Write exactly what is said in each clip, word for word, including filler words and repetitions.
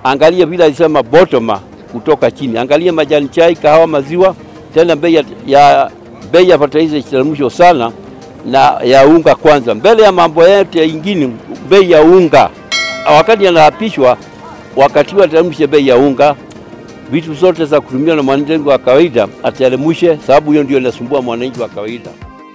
angalia vile alisema bottom kutoka chini. Angalia majani chai, kahawa, maziwa, tena bei ya, ya bei ya fertilizer iteremshwe sana na ya unga kwanza. Mbele ya mambo yote ya ingine, bei ya unga. Wakati anaapishwa, wakati wa teremshe bei ya unga, vitu zote za kutumia na mwananchi wa kawaida ateremshe, sababu hiyo ndio inasumbua mwananchi wa kawaida.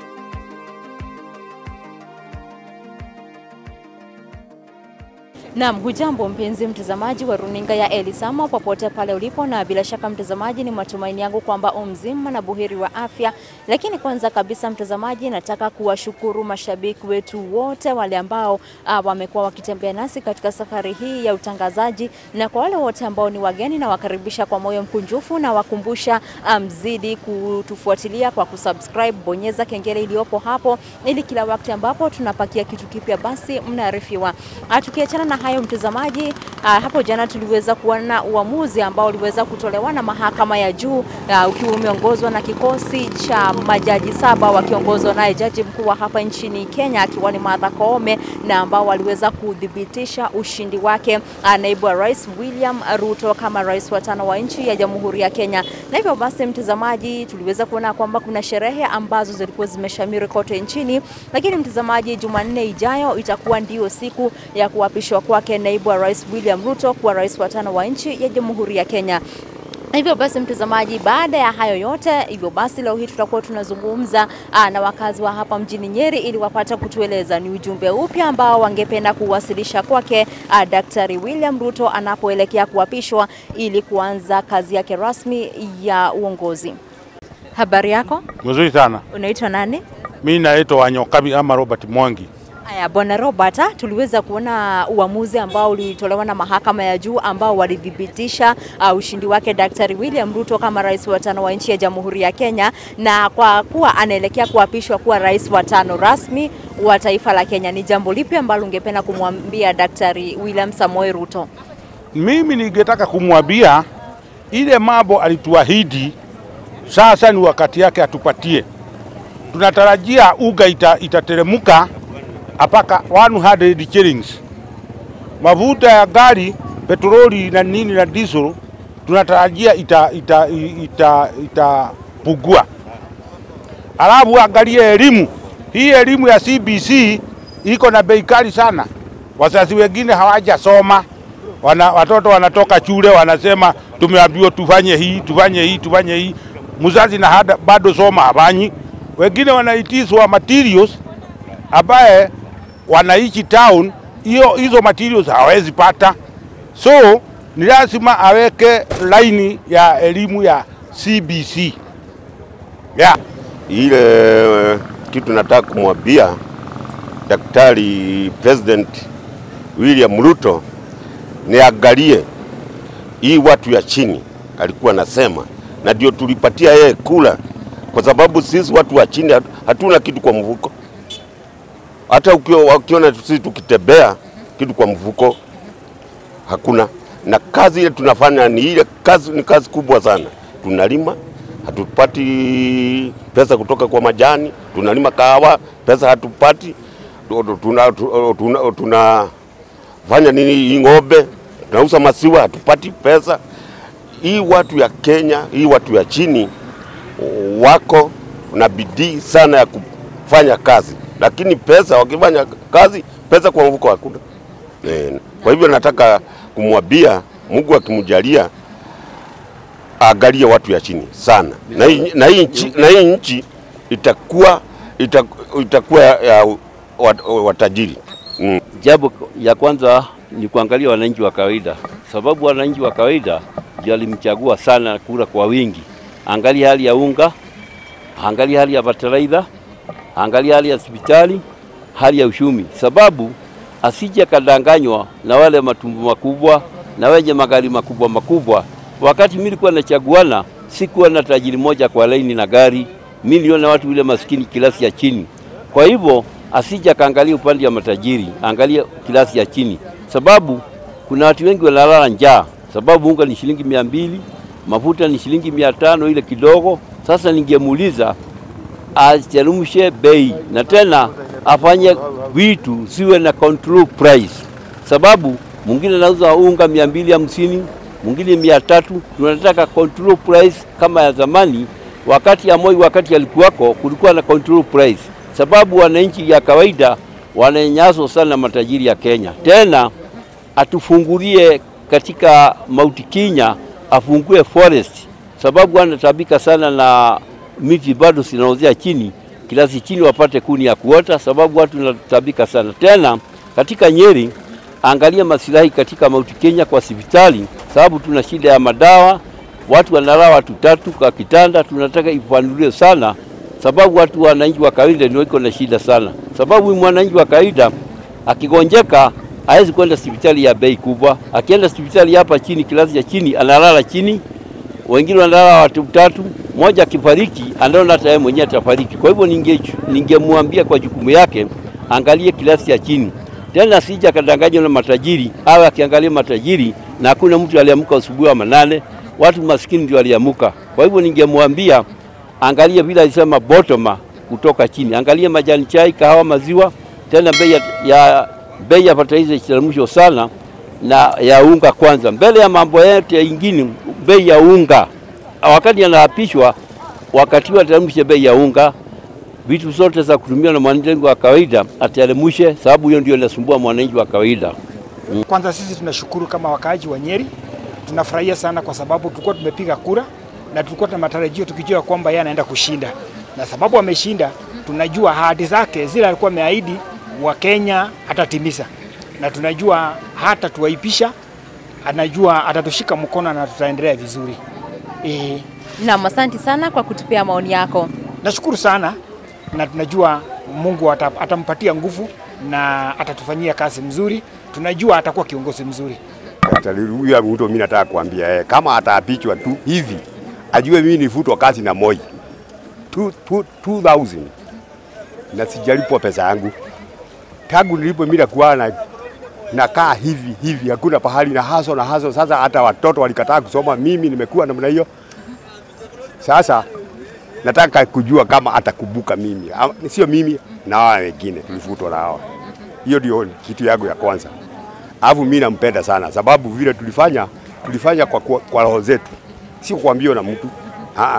Naam, hujambo mpenzi mtazamaji wa runinga ya Elisamo popote pale ulipo, na bila shaka mtazamaji, ni matumaini yangu kwamba umzima na buheri wa afya. Lakini kwanza kabisa mtazamaji, nataka kuwashukuru mashabiki wetu wote wale ambao uh, wamekuwa wakitembea nasi katika safari hii ya utangazaji, na kwa wale wote ambao ni wageni na wakaribisha kwa moyo mkunjufu, na wakumbusha mzidi um, kutufuatilia kwa kusubscribe, bonyeza kengele iliyopo hapo ili kila wakati ambapo tunapakia kitu kipya basi mnaarifiwa. Tukiachana na hayo mtazamaji, uh, hapo jana tuliweza kuona uamuzi ambao uliweza kutolewa na mahakama ya juu, uh, ukiwa umeongozwa na kikosi cha majaji saba wakiongozwa naye jaji mkuu wa hapa nchini Kenya akiwa ni Martha Koome, na ambao waliweza kudhibitisha ushindi wake uh, naibu wa rais William Ruto kama rais wa tano wa nchi ya Jamhuri ya Kenya. Na hivyo basi mtazamaji, tuliweza kuona kwamba kuna sherehe ambazo zilikuwa zimeshamiri kote nchini, lakini mtazamaji, Jumanne ijayo itakuwa ndio siku ya kuapishwa kwake naibu wa rais William Ruto kuwa rais wa tano wa nchi ya Jamhuri ya Kenya. Hivyo basi mtazamaji, baada ya hayo yote, hivyo basi leo hii tutakuwa tunazungumza aa, na wakazi wa hapa mjini Nyeri ili wapata kutueleza ni ujumbe upi ambao wangependa kuwasilisha kwake Daktari William Ruto anapoelekea kuapishwa ili kuanza kazi yake rasmi ya uongozi. Habari yako? Mzuri sana. Unaitwa nani? Mimi naitwa Wanyokabi ama Robert Mwangi. Aya, Bwana Robert, tuliweza kuona uamuzi ambao ulitolewa na mahakama ya juu ambao walidhibitisha uh, ushindi wake Daktari William Ruto kama rais wa tano wa nchi ya Jamhuri ya Kenya, na kwa kuwa anaelekea kuapishwa kuwa rais wa tano rasmi wa taifa la Kenya, ni jambo lipi ambalo ungependa kumwambia Daktari William Samoei Ruto? Mimi ningetaka kumwambia ile mambo alituahidi, sasa ni wakati yake atupatie. Tunatarajia unga ita, itateremuka apaka one hundred shillings. Mafuta ya gari, petroli na nini na diesel tunatarajia ita ita ita itapungua. Alafu angalia elimu. Hii elimu ya C B C iko na bei kali sana. Wazazi wengine hawajasoma. Wana, watoto wanatoka shule wanasema tumeambiwa tufanye hii, tufanye hii, tufanye hii. Mzazi na hada, bado soma habanyi. Wengine wanaitiswa materials ambaye wanaishi town, hiyo hizo materials hawezi pata. So ni lazima aweke line ya elimu ya C B C. Yeah. Ile kitu nataka kumwambia Daktari President William Ruto ni angalie hii watu ya chini alikuwa nasema, na ndio tulipatia yeye kula, kwa sababu sisi watu wa chini hatuna kitu kwa mfuko. Hata ukiona sisi tukitembea kitu kwa mfuko hakuna. Na kazi ile tunafanya ni ile kazi, ni kazi kubwa sana. Tunalima, hatupati pesa kutoka kwa majani, tunalima kahawa, pesa hatupati. Tuna tuna tunafanya nini ng'ombe, tunauza maziwa, hatupati pesa. Hii watu ya Kenya, hii watu ya chini wako na bidii sana ya kufanya kazi, lakini pesa wakifanya kazi, pesa kwa mfuko hakuna. E, kwa hivyo nataka kumwambia Mungu akimjalia angalie watu ya chini sana, na hii na hii nchi, na hii nchi itakuwa itakuwa, itakuwa ya watajiri. Mm. Jambo ya kwanza ni kuangalia wananchi wa kawaida, sababu wananchi wa kawaida ndio walimchagua sana kura kwa wingi. Angalia hali ya unga, angalia hali ya fertilizer, angalia hali ya hospitali, hali ya uchumi, sababu asije kadanganywa na wale matumbo makubwa na wenye magari makubwa makubwa. Wakati mimi nilikuwa nachaguana, sikuwa na tajiri moja kwa laini na gari, milioni na watu wale maskini kilasi ya chini. Kwa hivyo asije kaangalia upande ya matajiri, angalia kilasi ya chini, sababu kuna watu wengi wanalala njaa, sababu unga ni shilingi mia mbili, mafuta ni shilingi mia tano ile kidogo. Sasa ningemuuliza ateremshe bei, na tena afanye vitu siwe na control price, sababu mwingine anauza unga mia mbili hamsini, mwingine mia tatu. Tunataka control price kama ya zamani. Wakati ya Moi, wakati alikuwako, kulikuwa na control price, sababu wananchi ya kawaida wananyanyaswa sana matajiri ya Kenya. Tena atufungulie katika Mount Kenya, afungue forest, sababu wanatabika sana na miti bado zinaozea chini, kilasi chini wapate kuni ya kuota, sababu watu wanatabika sana. Tena katika Nyeri, angalia masilahi katika Mount Kenya kwa hospitali, sababu tuna shida ya madawa, watu wanalala watu tatu kwa kitanda. Tunataka ifanuliwe sana, sababu watu wananchi wa kawaida ndio iko na shida sana, sababu mwananchi wa kawaida akigonjeka hawezi kwenda hospitali ya bei kubwa. Akienda hospitali hapa chini, kilasi ya chini, analala chini, wengine wanalala watu tatu, mmoja akifariki anaona hata yeye mwenyewe atafariki. Kwa hivyo ninge ningemwambia kwa jukumu yake angalie kilasi ya chini. Tena sija kadanganywa na matajiri, awe akiangalia matajiri na hakuna mtu aliamka asubuhi wa manane, watu maskini ndio aliamuka. Kwa hivyo ningemwambia angalia vile alisema bottom kutoka chini, angalia majani chai, kahawa, maziwa. Tena bei ya, ya bei ya fertilizer ichelemusho sana, na ya unga kwanza mbele ya mambo yote mengine. Bei ya unga wakati anaapishwa, wakati wateremshe bei ya unga, vitu zote za kutumia na mwananchi wa kawaida ateremshe, sababu hiyo ndio inasumbua mwananchi wa kawaida. Mm. Kwanza sisi tunashukuru kama wakaaji wa Nyeri, tunafurahia sana kwa sababu tulikuwa tumepiga kura na tulikuwa na matarajio tukijua kwamba yeye anaenda kushinda, na sababu ameshinda, tunajua ahadi zake zile alikuwa ameahidi wa Kenya atatimiza, na tunajua hata tuwaipisha, anajua atatushika mkono na tutaendelea vizuri. Eh, na asante sana kwa kutupea maoni yako. Nashukuru sana, na tunajua Mungu atampatia nguvu na atatufanyia kazi mzuri. Tunajua atakuwa kiongozi mzuri. Huyu Ruto mimi nataka kuambia eh, kama ataapishwa tu hivi, ajue mimi nilifutwa kazi na Moi two thousand na sijalipwa pesa yangu. Tangu nilipo mimi nakuwa na nakaa hivi hivi, hakuna pahali na haso na haso. Sasa hata watoto walikataa kusoma, mimi nimekuwa namna hiyo. Sasa nataka kujua kama atakubuka mimi, sio mimi na wao wengine tulifutwa na hao. Hiyo ndio kitu yangu ya kwanza. Alafu mimi nampenda sana sababu vile tulifanya tulifanya kwa kwa, kwa roho zetu, sio kuambiwa na mtu. Ah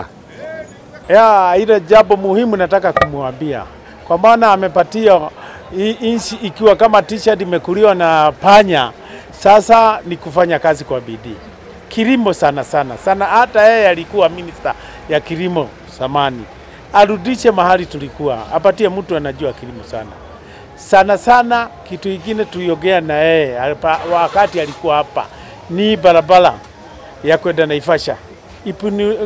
ya ile jambo muhimu nataka kumwambia, kwa maana amepatia inchi ikiwa kama t-shirt imekuliwa na panya. Sasa ni kufanya kazi kwa bidii, kilimo sana sana sana. Hata yeye alikuwa minister ya kilimo zamani, arudishe mahali tulikuwa, apatie mtu anajua kilimo sana sana sana. Kitu kingine tuiongea na yeye wakati alikuwa hapa ni barabara ya kwenda Naivasha ipuni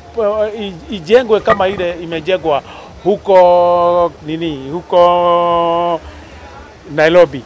ijengwe kama ile imejengwa huko nini huko Nairobi.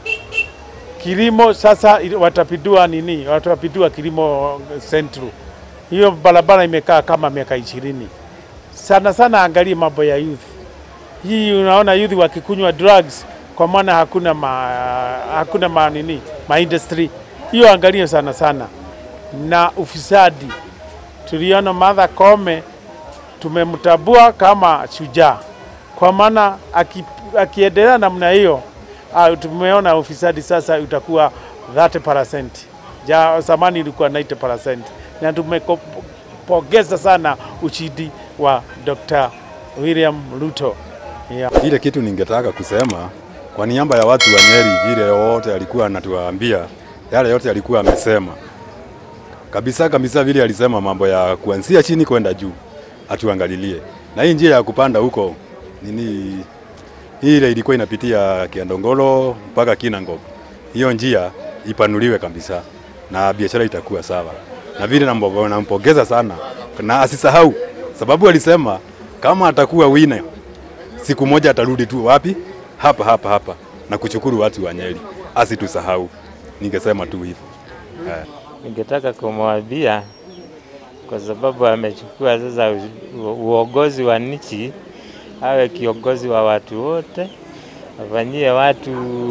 Kilimo sasa watapidua nini, watapidua kilimo central. Hiyo barabara imekaa kama miaka ishirini. Sana sana angalia mambo ya youth. Hii unaona youth wakikunywa drugs kwa maana hakuna ma, hakuna ma nini ma industry. Hiyo angalia sana sana. Na ufisadi, tuliona Martha Koome tumemtabua kama shujaa, kwa maana akiendelea namna hiyo tumeona ufisadi sasa utakuwa thirty percent. Ja zamani ilikuwa ninety percent. Na tumepongeza sana ushindi wa Doctor William Ruto. Yeah. Ile kitu ningetaka kusema kwa niaba ya watu wa Nyeri, vile yote alikuwa anatuambia, yale yote alikuwa amesema kabisa kabisa, vile alisema mambo ya kuanzia chini kwenda juu atuangalilie, na hii njia ya kupanda huko nini ile ilikuwa inapitia Kiandongolo mpaka Kinangop, hiyo njia ipanuliwe kabisa na biashara itakuwa sawa. Na vile nampongeza sana, na asisahau sababu alisema kama atakuwa winner siku moja atarudi tu wapi hapa hapa hapa na kushukuru watu wa Nyeri, asitusahau. Ningesema tu hivyo. Yeah. Ningetaka kumwambia kwa sababu amechukua sasa uongozi wa nchi, awe kiongozi wa watu wote, afanyie watu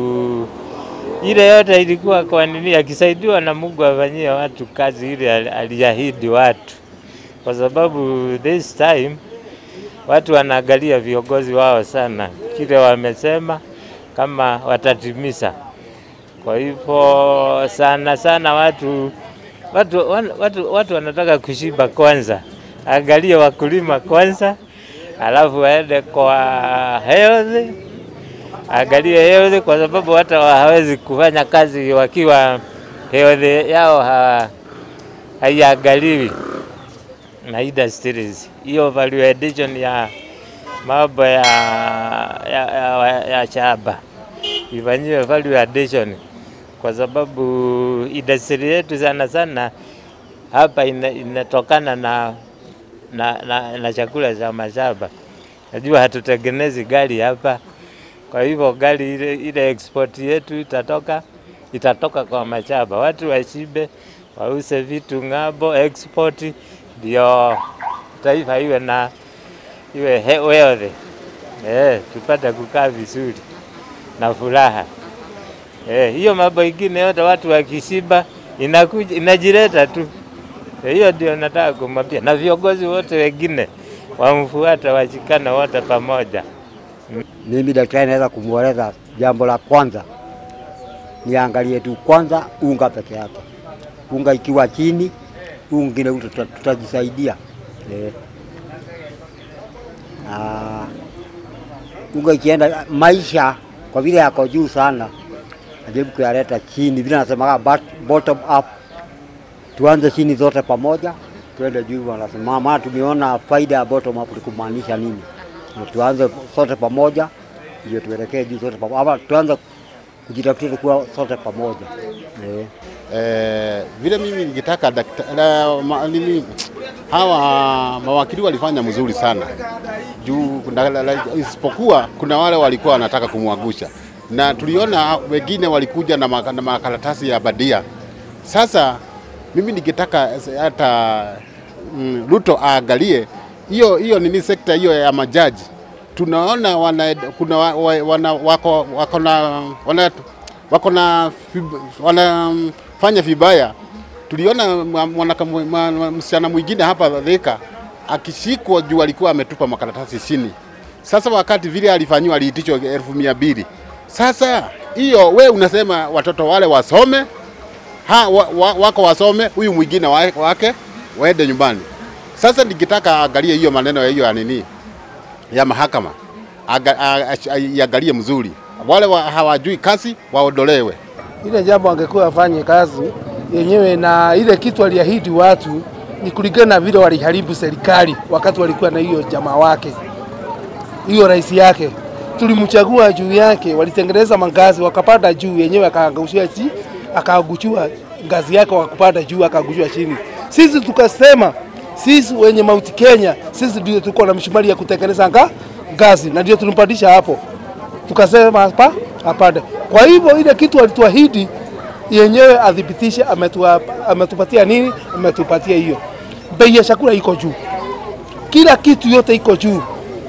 ile yote ilikuwa kwa nini, akisaidiwa na Mungu afanyie watu kazi ile aliahidi watu, kwa sababu this time watu wanaangalia viongozi wao sana, kile wamesema kama watatimiza. Kwa hivyo sana sana watu watu watu, watu wanataka kushiba kwanza. Angalia wakulima kwanza, alafu waende kwa health. Angalia health kwa sababu hata hawezi kufanya kazi wakiwa health yao ha, haiangaliwi na industries. Hiyo value addition ya mambo ya ya, ya, ya shamba ifanyiwe value addition, kwa sababu industry yetu sana sana hapa inatokana na na, na na chakula cha mashamba. Najua hatutengenezi gari hapa, kwa hivyo gari ile, ile export yetu itatoka itatoka kwa mashamba. Watu washibe, wause vitu ng'ambo, export ndio taifa iwe na iwe healthy. Eh, tupate kukaa vizuri na furaha. Eh, hiyo mambo ingine yote watu wakishiba inakuja inajileta tu. Hiyo eh, ndio nataka kumwambia, na viongozi wote wengine wamfuata, washikana wote pamoja. Mimi daktari naweza kumweleza jambo la kwanza, niangalie tu kwanza unga peke yake. Unga ikiwa chini, ungine tutajisaidia. Eh. Ah, unga ikienda maisha kwa vile yako juu sana, ajaribu kuyaleta chini, vile nasemaga bottom up. Tuanze chini zote pamoja, tuende juu. Wanasema maana tumeona faida ya bottom up kumaanisha nini. Tuanze sote pamoja ndio tuelekee juu sote pamoja. Ama tuanze kujitafutia kuwa sote pamoja. Eh, eh vile mimi ningetaka daktari mimi hawa mawakili walifanya mzuri sana. Juu isipokuwa kuna wale walikuwa wanataka kumwagusha. Na tuliona wengine walikuja na makaratasi ya badia. Sasa mimi ningetaka hata mm, Ruto aangalie hiyo hiyo nini sekta hiyo ya majaji. Tunaona wana kuna wana wako wako na wana wako na wanafanya vibaya. Tuliona msichana mwingine hapa Thika akishikwa juu alikuwa ametupa makaratasi chini. Sasa wakati vile alifanywa aliitishwa elfu mia mbili. Sasa hiyo we unasema watoto wale wasome, ha wa, wa, wako wasome, huyu mwingine wake waende nyumbani. Sasa nikitaka angalie hiyo maneno ya hiyo ya nini ya mahakama, angalie mzuri. Wale wa, hawajui kazi waondolewe. Ile jambo angekuwa afanye kazi yenyewe, na ile kitu aliahidi watu ni kulingana na vile waliharibu serikali wakati walikuwa na hiyo jamaa wake, hiyo rais yake. Tulimchagua juu yake, walitengeneza mangazi wakapanda juu, yenyewe akaangushia chini, akaangushwa ngazi yake wakapanda juu, akaangushwa chini. Sisi tukasema sisi wenye Mount Kenya, sisi ndio tuko na mshimali ya kutengeneza nga ngazi, na ndio tulimpandisha hapo. Tukasema hapa apande. Kwa hivyo ile kitu alituahidi yenyewe adhibitishe, ametupatia nini? Ametupatia hiyo. Bei ya chakula iko juu, kila kitu yote iko juu.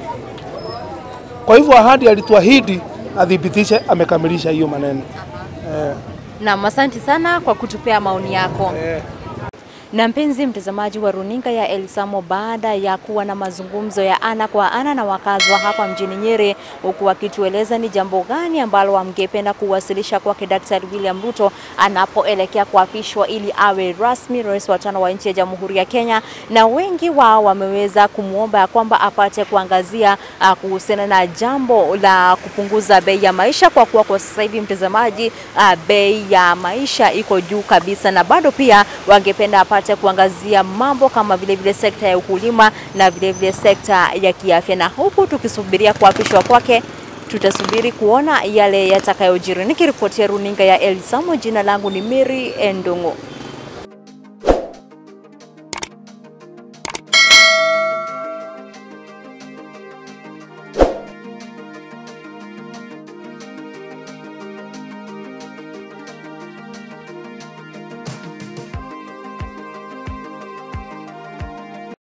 Kwa hivyo ahadi alituahidi adhibitishe, amekamilisha hiyo maneno. Eh. Na asante sana kwa kutupea maoni yako. Eh. Na mpenzi mtazamaji wa runinga ya Elisamo, baada ya kuwa na mazungumzo ya ana kwa ana na wakazi wa hapa mjini Nyeri, huku wakitueleza ni jambo gani ambalo wangependa kuwasilisha kwa Daktari William Ruto anapoelekea kuapishwa ili awe rasmi rais wa tano wa nchi ya Jamhuri ya Kenya, na wengi wao wameweza kumuomba ya kwamba apate kuangazia uh, kuhusiana na jambo la kupunguza bei ya maisha, kwa kuwa kwa sasa hivi mtazamaji, uh, bei ya maisha iko juu kabisa, na bado pia wangependa apate kuangazia mambo kama vile vile sekta ya ukulima na vile vile sekta ya kiafya. Na huku tukisubiria kuapishwa kwake, tutasubiri kuona yale yatakayojiri. Nikiripotia runinga ya Elisamo, jina langu ni Mary Endongo.